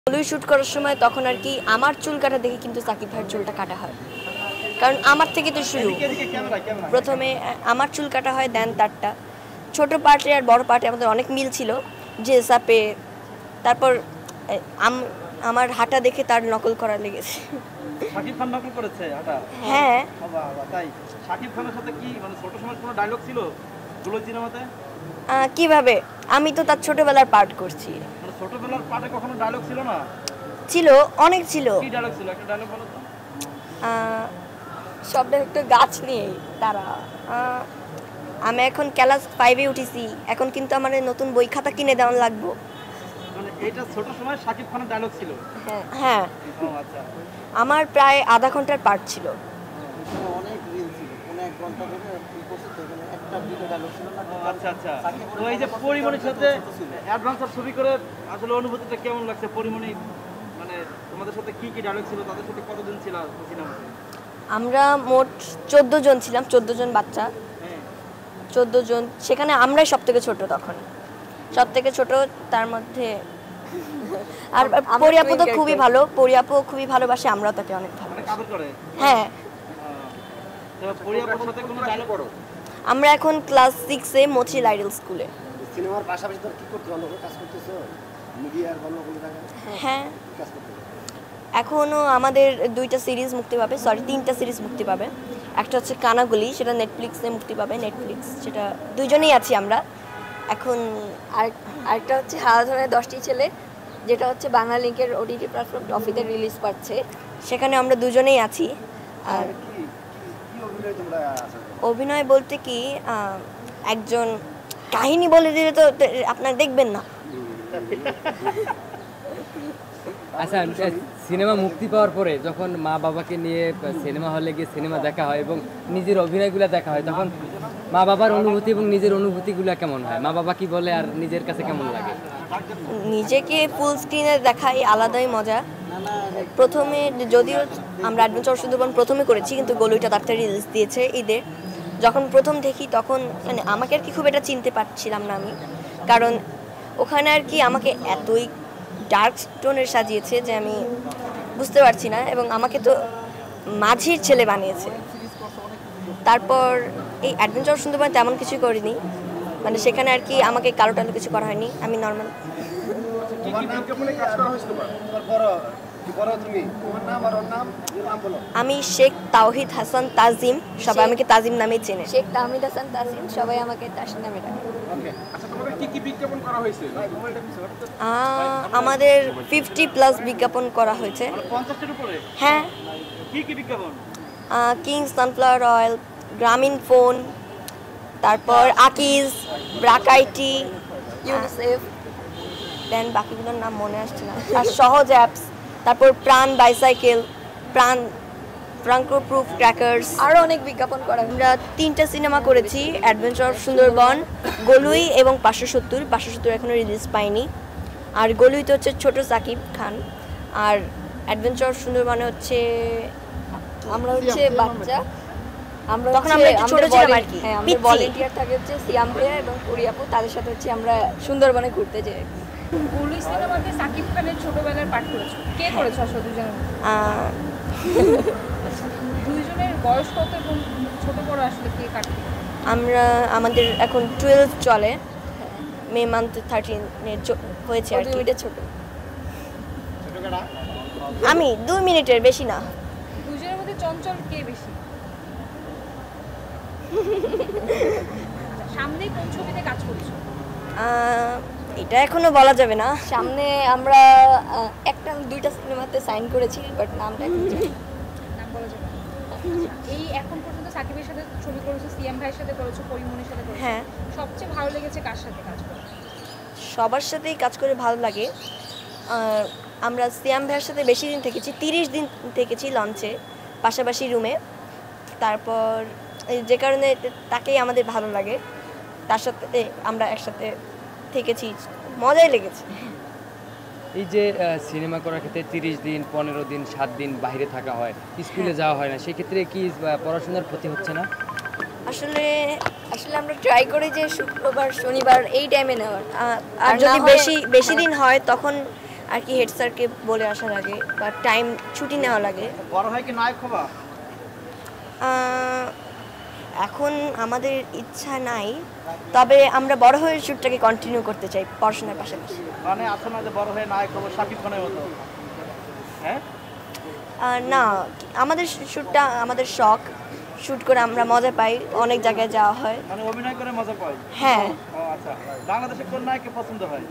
Luis shoot করার সময় তখন আর কি আমার চুল কাটা দেখে কিন্তু সাকিব ভাইয়ের চুলটা কাটা হয়, কারণ আমার থেকে তো শুরু। প্রথমে আমার চুল কাটা হয়, দেন তারটা। ছোট পার্টে আর বড় পার্টে আমাদের অনেক মিল ছিল যে সাপে। তারপর আমার হাঁটা দেখে তার নকল করা লেগেছে। সাকিব খান নকল করেছে হাঁটা? হ্যাঁ। তাই সাকিব খানের সাথে কি মানে ছোট সময় কোনো ডায়লগ ছিল গুলোই সিনেমাতে? কিভাবে? আমি তো তার ছোটবেলার পার্ট করছি। মানে ছোটবেলার পার্টে কখনো ডায়লগ ছিল না? ছিল, অনেক ছিল। কি ডায়লগ ছিল? একটা ডায়লগ বলো তো। সবটা একটু গাছ নিয়ে তারা। আমি এখন ক্লাস 5-এ উঠেছি, এখন কিন্তু আমার নতুন বই খাতা কিনে দেওয়া লাগবে। মানে এটা ছোট সময় সাকিব খানের ডায়লগ ছিল? হ্যাঁ হ্যাঁ। ও আচ্ছা। আমার প্রায় আধা ঘন্টার পার্ট ছিল। অনেক রিল ছিল, কোন এক ঘন্টা ধরে কি করতে মানে একটা দুটো ডায়লগ ছিল না? আচ্ছা আচ্ছা। তো এই যে পরিমণির সাথে অ্যাডভান্সার ছবি করে আসলে অনুভূতিটা কেমন লাগছে? পরিমণি মানে তোমাদের সাথে কি কি ডায়লগ ছিল? তাদের সাথে কতদিন ছিল সিনেমাতে? আমরা মোট 14 জন ছিলাম, 14 জন বাচ্চা। 14 জন, সেখানে আমরাই সব থেকে ছোট তখন, সব থেকে ছোট। তার মধ্যে আর পরিয়াপু তো খুবই ভালো, পরিয়াপু খুবই ভালোবাসে, আমরা তাকে অনেক ভালোবাসি। হ্যাঁ। তো পরিয়াপুর সাথে কোনো ডায়লগ করো? আমরা এখন ক্লাস 6-এ মথিল আইডল স্কুলে। সিনেমার পাশাপাশি তোর কি করতে ভালো কাজ করতেছো? মিডিয়ার ভালো কোনো জায়গা? হ্যাঁ, কাজ করতে এখনো আমাদের 2টা সিরিজ মুক্তি পাবে, সরি 3টা সিরিজ মুক্তি পাবে। একটা হচ্ছে কানাগুলি, সেটা নেটফ্লিক্সে মুক্তি পাবে, নেটফ্লিক্স, সেটা দুইজনেই আছি আমরা এখন। আরেকটা হচ্ছে হাওয়া ধরে 10টি ছেলে, যেটা হচ্ছে বাংলা লিংকের ওটিটি প্ল্যাটফর্ম টফিতে রিলিজ পাচ্ছে, সেখানে আমরা দুজনেই আছি। আর কি অভিনয় তোমরা আছে? অভিনয় বলতে কি, একজন কাহিনী বলে দিলে তো আপনারা দেখবেন না। আচ্ছা, সিনেমা মুক্তি পাওয়ার পরে যখন মা বাবাকে নিয়ে সিনেমা হলে গিয়ে সিনেমা দেখা হয় এবং নিজের অভিনয়গুলো দেখা হয়, তখন মা বাবার অনুভূতি এবং নিজের অনুভূতিগুলো কেমন হয়? মা বাবা কি বলে আর নিজের কাছে কেমন লাগে? নিজেকে ফুল স্ক্রিনে দেখাই আলাদাই মজা। প্রথমে যদিও আমরা অ্যাডভেঞ্চার সুন্দরবন প্রথমে করেছি, কিন্তু গলুইটা তাড়াতাড়ি রিলিজ দিয়েছে ঈদে। যখন প্রথম দেখি তখন মানে আমাকে আর কি খুব এটা চিনতে পারছিলাম না আমি, কারণ ওখানে আর কি আমাকে এতই ডার্ক টোনের সাজিয়েছে যে আমি বুঝতে পারছি না, এবং আমাকে তো মাঝির ছেলে বানিয়েছে। তারপর এই অ্যাডভেঞ্চার সুন্দরবন তেমন কিছু করিনি, মানে সেখানে আর কি আমাকে কালো টালো কিছু করা হয়নি, আমি নর্মাল। আমি শেখ তাওহিদ হাসান তাজিম, সবাই আমাকে তাজিম নামে চেনে। শেখ তাওহিদ হাসান তাজিম, সবাই আমাকে তাসিম নামে ডাকে। আমাদের 50+ বিজ্ঞাপন করা হয়েছে। হ্যাঁ। Kings sunflower oil, Grameen phone, তারপর আকিজ, ব্রাকাইটি, ইউনিসেফ, দেন বাকিগুলোর নাম মনে আসছে না, আর সহজ অ্যাপস, তারপর প্রাণ বাইসাইকেল, ফ্রাঙ্কো প্রুফ ক্র্যাকার্স, আরও অনেক বিজ্ঞাপন করা। আমরা 3টা সিনেমা করেছি, অ্যাডভেঞ্চার সুন্দরবন, গলুই এবং 570 এখনও রিলিজ পায়নি। আর গলুইতে হচ্ছে ছোট সাকিব খান, আর অ্যাডভেঞ্চার সুন্দরবনে হচ্ছে আমরা হচ্ছে বাচ্চা, আমরা তখন আমরা একটু ছোট ছিলাম আর কি। হ্যাঁ, আমাদের ভলান্টিয়ার থাকে হচ্ছে সিয়াম ভাইয়া এবং পরিয়াপু, তাদের সাথে হচ্ছে আমরা সুন্দরবনে ঘুরতে যাই। গলুই সিনেমাতে সাকিব খানের ছোটবেলার পাঠ করেছো, কে করেছো আসলে দুজনের? দুইজনের বয়স কত এবং ছোট বড় আসলে কে কাটে? আমাদের এখন 12 চলে, মে মান্থ 13 হয়েছে আর কি। ছোট আমি 2 মিনিটের বেশি না। দুজনের মধ্যে চঞ্চল কে বেশি? সামনে কোন ছবিতে কাজ করছো? এটা এখনো বলা যাবে না। সামনে আমরা 2টা সিনেমাতে সাইন করেছি, বাট নামটা এখন নাম বলা যাবে না। এই এখন পর্যন্ত সাকিবের সাথে ছবি করেছো, সিএম ভাইয়ের সাথে করেছো, পরিমণির সাথে করেছো, হ্যাঁ। সবচেয়ে ভালো লেগেছে কার সাথে কাজ করে? সবার সাথেই কাজ করে ভালো লাগে। আমরা সিএম ভাইয়ের সাথে বেশি দিন থেকেছি, 30 দিন থেকেছি লঞ্চে, পাশাপাশি রুমে। তারপর যে কারণে তাকেই আমাদের ভালো লাগে, তার সাথে আমরা একসাথে থেকেছি, মজাই লেগেছে। এই যে সিনেমা করার ক্ষেত্রে 30 দিন, 15 দিন, 7 দিন বাইরে থাকা হয়, স্কুলে যাওয়া হয় না, সেক্ষেত্রে কি পড়াশোনার ক্ষতি হচ্ছে না? আসলে আমরা ট্রাই করি যে শুক্রবার শনিবার এই টাইমে নেওয়ার, আর যদি বেশি দিন হয় তখন আর কি হেড স্যারকে বলে আসা লাগে বা টাইম ছুটি নেওয়া লাগে। বড় হয় কি নায়ক হবা? এখন আমাদের ইচ্ছা নাই, তবে আমরা বড় হয়ে শ্যুটটাকে কন্টিনিউ করতে চাই পড়াশোনার পাশাপাশি। মানে আছে না যে বড় হয়ে নায়ক হবো শাকিব খানের মতো? হ্যাঁ না, আমাদের শ্যুটটা আমাদের শখ, শ্যুট করে আমরা মজা পাই, অনেক জায়গায় যাওয়া হয়। মানে অভিনয় করে মজা পাই। হ্যাঁ। ও আচ্ছা, বাংলাদেশে কোন নায়ককে পছন্দ হয়?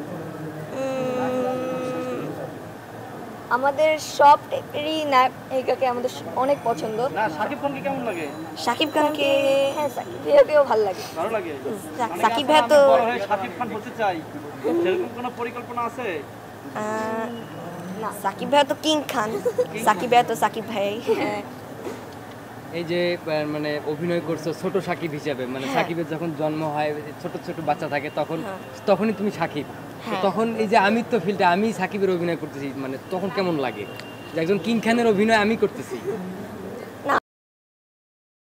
আমাদের সব টাইপেরই নায়িকাকে আমাদের অনেক পছন্দ। না শাকিব খানকে কেমন লাগে? শাকিব খানকে, হ্যাঁ সাকিব ভাইয়াকেও ভালো লাগে। ভালো লাগে। সাকিব ভাইয়া তো বড় হয়ে শাকিব খান হতে চাই, সেরকম কোনো পরিকল্পনা আছে? না, সাকিব ভাইয়া তো কিং খান, সাকিব ভাইয়া তো সাকিব ভাই। এই যে মানে অভিনয় করছো ছোট সাকিব হিসাবে, মানে সাকিবের যখন জন্ম হয়, ছোট ছোট বাচ্চা থাকে, তখনই তুমি সাকিব। তো তখন এই যে আমিত্ব ফিল্ডে আমি সাকিবের অভিনয় করতেছি, মানে তখন কেমন লাগে যে একজন কিং খানের অভিনয় আমি করতেছি?